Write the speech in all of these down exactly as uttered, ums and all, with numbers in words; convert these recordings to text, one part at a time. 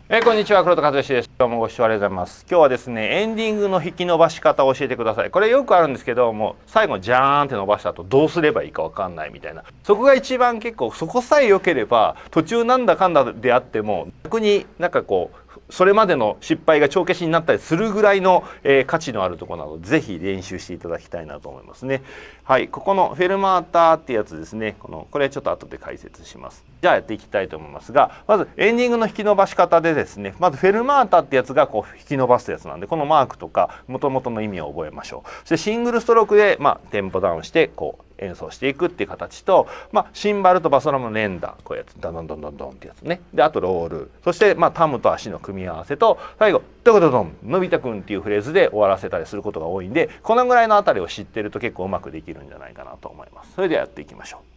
えー、こんにちは、黒田和義です。今日もご視聴ありがとうございます。今日はですね、エンディングの引き伸ばし方を教えてください。これよくあるんですけども、最後ジャーンって伸ばした後どうすればいいかわかんないみたいな。そこが一番結構、そこさえ良ければ途中なんだかんだであっても逆になんかこうそれまでの失敗が帳消しになったりするぐらいの、えー、価値のあるところなので、ぜひ練習していただきたいなと思いますね。はい、ここのフェルマータってやつですね。このこれちょっと後で解説します。じゃあやっていきたいと思いますが、まずエンディングの引き伸ばし方でですね、まずフェルマータってやつがこう引き伸ばすやつなんで、このマークとか元々の意味を覚えましょう。そしてシングルストロークでまあテンポダウンしてこう演奏していくっていう形と、まあ、シンバルとバスドラムの連打こういうやつダンダンダンダンダンってやつね。であとロール、そしてまあタムと足の組み合わせと最後ドコドドンのび太くんっていうフレーズで終わらせたりすることが多いんで、このぐらいのあたりを知ってると結構うまくできるんじゃないかなと思います。それではやっていきましょ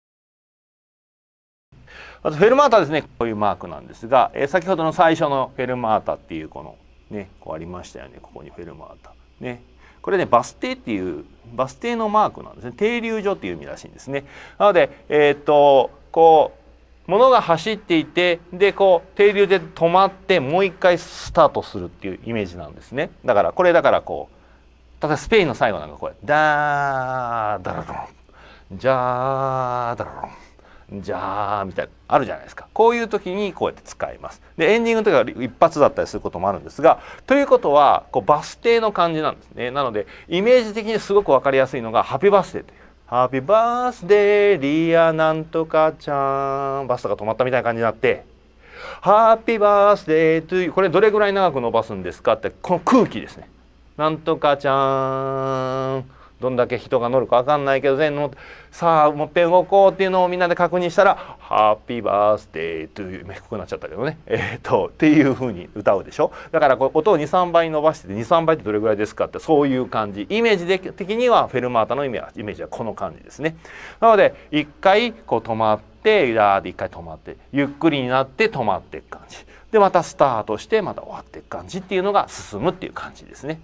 う。まずフェルマータですね。こういうマークなんですが、えー、先ほどの最初のフェルマータっていうこのねこうありましたよね。ここにフェルマータね。これねバス停っていうバス停のマークなんですね。停留所っていう意味らしいんですね。なのでえー、っとこう物が走っていてでこう停留で止まってもう一回スタートするっていうイメージなんですね。だからこれだからこう例えばスペインの最後なんかこれダーダラロンジャーダラロンじゃあみたいなあるじゃないですか。こういう時にこうやって使います。でエンディングの時は一発だったりすることもあるんですが、ということはこうバス停の感じなんですね。なのでイメージ的にすごく分かりやすいのがハッピーバースデーというハッピーバースデーリアなんとかちゃんバスとか止まったみたいな感じになってハッピーバースデーというこれどれぐらい長く伸ばすんですかってこの空気ですね。なんとかちゃんどんだけ人が乗るか分かんないけど全部さあもっぺん動こうっていうのをみんなで確認したら「ハッピーバースデー」という低くなっちゃったけどねえー、っとっていうふうに歌うでしょ。だからこう音をにさんばいに伸ばしててにさんばいってどれぐらいですかってそういう感じイメージ的にはフェルマータのイメージはこの感じですね。なので一回こう止まってゆらーで一回止まってゆっくりになって止まっていく感じでまたスタートしてまた終わっていく感じっていうのが進むっていう感じですね。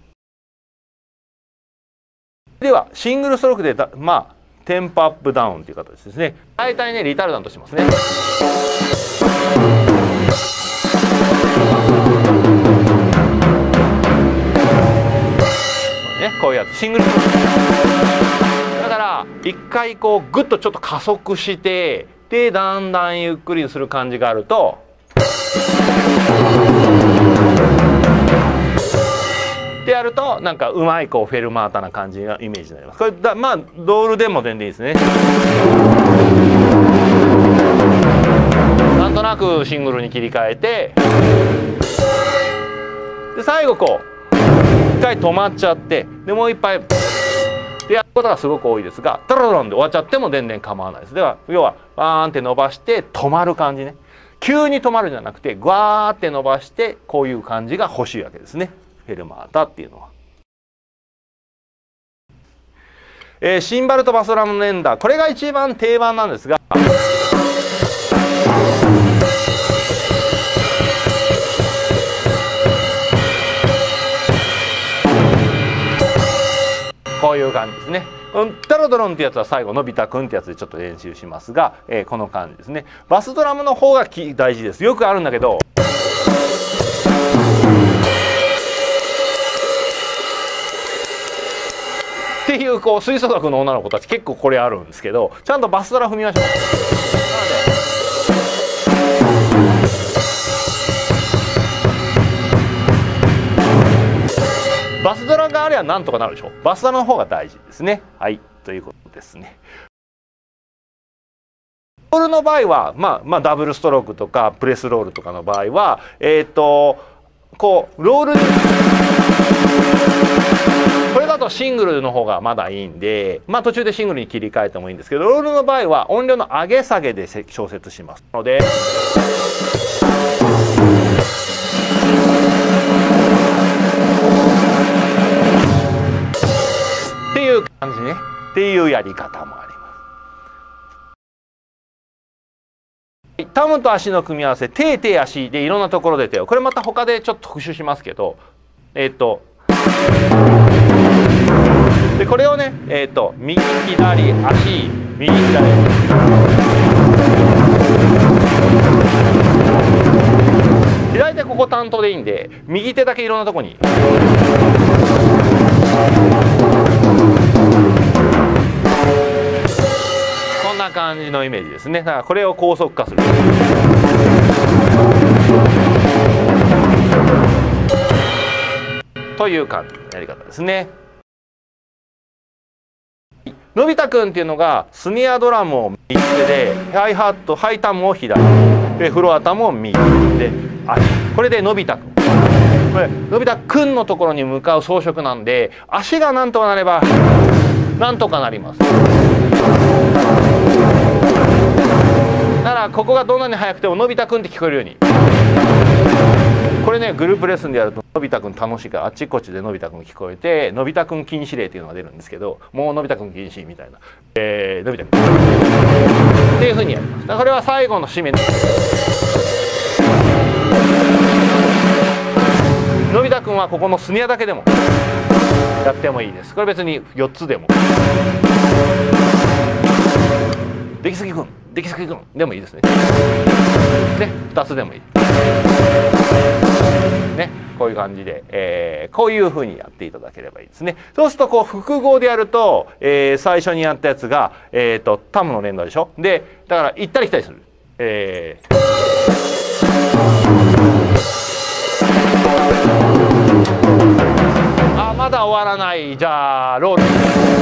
ではシングルストロークでだまあテンポアップダウンという形ですね。大体ねリタルダントしますね。ねこういうやつシングルストロークだから一回こうグッとちょっと加速してでだんだんゆっくりする感じがあるとでやるとなんかうまいこうフェルマータな感じのイメージになります。これだまあドールでも全然いいですね。なんとなくシングルに切り替えてで最後こう一回止まっちゃってでもう一杯でやることがすごく多いですがタラロンで終わっちゃっても全然構わないです。では要はバーンって伸ばして止まる感じね。急に止まるんじゃなくてグワーって伸ばしてこういう感じが欲しいわけですね。フェルマータっていうのは、えー、シンバルとバスドラムの連打これが一番定番なんですがこういう感じですね。タロドロンってやつは最後のび太くんってやつでちょっと練習しますが、えー、この感じですね。バスドラムの方が大事です。よくあるんだけどっていうこう吹奏楽の女の子たち結構これあるんですけどちゃんとバスドラ踏みましょう。バスドラがあればなんとかなるでしょ。バスドラの方が大事ですね。はいということですね。ロールの場合は、まあ、まあダブルストロークとかプレスロールとかの場合はえっとこうロールにこれだとシングルの方がまだいいんで、まあ、途中でシングルに切り替えてもいいんですけどロールの場合は音量の上げ下げで調節しますのでっていう感じねっていうやり方もあります。タムと足の組み合わせ手手足でいろんなところで手をこれまた他でちょっと特集しますけどえっとでこれをねえっと右左足右左で大体ここ担当でいいんで右手だけいろんなとこに。こんな感じのイメージですね。だからこれを高速化するという感じのやり方ですね。のび太くんっていうのがスネアドラムを右手でハイハットハイタムを左でフロアタムを右で足、これでのび太くん、これのび太くんのところに向かう装飾なんで、足がなんとかなればなんとかなります。だからここがどんなに速くてものび太くんって聞こえるように。これねグループレッスンでやるとのび太くん楽しいからあっちこっちでのび太くん聞こえて、のび太くん禁止令っていうのが出るんですけど、もうのび太くん禁止みたいな、えー、のび太くんっていうふうにやります。だからこれは最後の締めです。のび太くんはここのスネアだけでもやってもいいです。これ別によっつでも。出来すぎくん出来すぎくんでもいいですね。でふたつでもいい。ね、こういう感じで、えー、こういうふうにやっていただければいいですね。そうするとこう複合でやると、えー、最初にやったやつが、えー、とタムの連打でしょ。でだから行ったり来たりする。えー、あまだ終わらない。じゃあロール。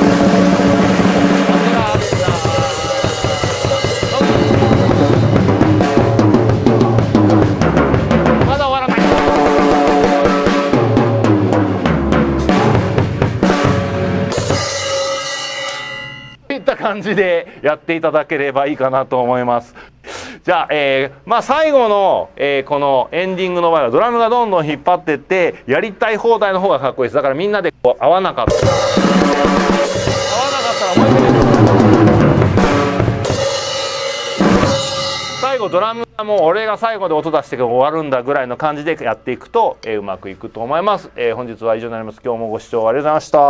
感じでやっていただければいいかなと思います。じゃあ、えー、まあ最後の、えー、このエンディングの場合はドラムがどんどん引っ張ってってやりたい放題の方がかっこいいです。だからみんなでこう合わなかった合わなかったらもう一回最後ドラムはもう俺が最後で音出して終わるんだぐらいの感じでやっていくと、えー、うまくいくと思います。えー、本日は以上になります。今日もご視聴ありがとうございました。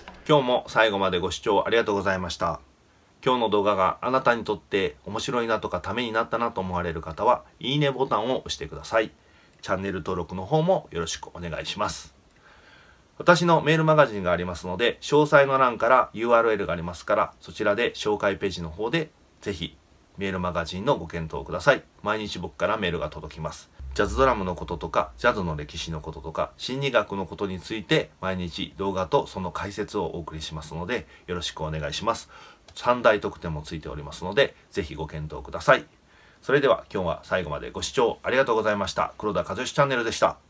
今日も最後までご視聴ありがとうございました。今日の動画があなたにとって面白いなとかためになったなと思われる方は、いいねボタンを押してください。チャンネル登録の方もよろしくお願いします。私のメールマガジンがありますので、詳細の欄から ユーアールエル がありますから、そちらで紹介ページの方でぜひメールマガジンのご検討ください。毎日僕からメールが届きます。ジャズドラムのこととか、ジャズの歴史のこととか、心理学のことについて毎日動画とその解説をお送りしますので、よろしくお願いします。さん大特典もついておりますので、ぜひご検討ください。それでは今日は最後までご視聴ありがとうございました。黒田和義チャンネルでした。